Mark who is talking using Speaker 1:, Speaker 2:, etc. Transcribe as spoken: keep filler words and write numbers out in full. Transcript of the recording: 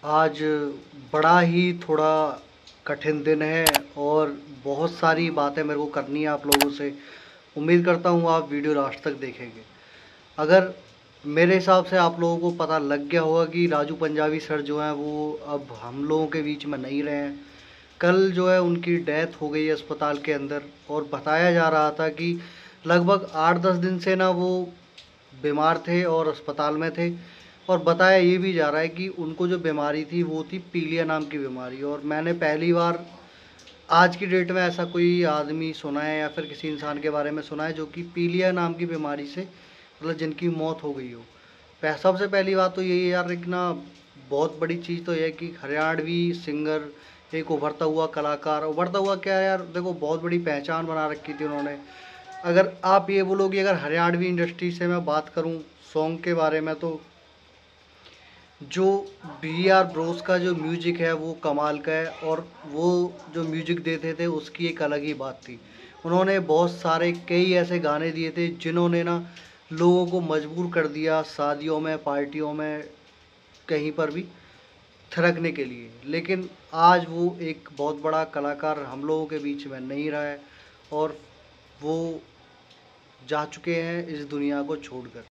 Speaker 1: आज बड़ा ही थोड़ा कठिन दिन है और बहुत सारी बातें मेरे को करनी है आप लोगों से। उम्मीद करता हूँ आप वीडियो लास्ट तक देखेंगे। अगर मेरे हिसाब से आप लोगों को पता लग गया होगा कि राजू पंजाबी सर जो हैं वो अब हम लोगों के बीच में नहीं रहे हैं। कल जो है उनकी डेथ हो गई है अस्पताल के अंदर, और बताया जा रहा था कि लगभग आठ दस दिन से ना वो बीमार थे और अस्पताल में थे। और बताया ये भी जा रहा है कि उनको जो बीमारी थी वो थी पीलिया नाम की बीमारी। और मैंने पहली बार आज की डेट में ऐसा कोई आदमी सुना है या फिर किसी इंसान के बारे में सुना है जो कि पीलिया नाम की बीमारी से मतलब जिनकी मौत हो गई हो। पह- सबसे पहली बात तो यही है यार, एक ना बहुत बड़ी चीज़ तो यह है कि हरियाणवी सिंगर, एक उभरता हुआ कलाकार, उभरता हुआ क्या है यार, देखो बहुत बड़ी पहचान बना रखी थी उन्होंने। अगर आप ये बोलोगे, अगर हरियाणवी इंडस्ट्री से मैं बात करूं सॉन्ग के बारे में, तो जो बी आर ब्रोस का जो म्यूजिक है वो कमाल का है। और वो जो म्यूजिक देते थे उसकी एक अलग ही बात थी। उन्होंने बहुत सारे कई ऐसे गाने दिए थे जिन्होंने ना लोगों को मजबूर कर दिया शादियों में, पार्टियों में, कहीं पर भी थिरकने के लिए। लेकिन आज वो एक बहुत बड़ा कलाकार हम लोगों के बीच में नहीं रहा है और वो जा चुके हैं इस दुनिया को छोड़कर।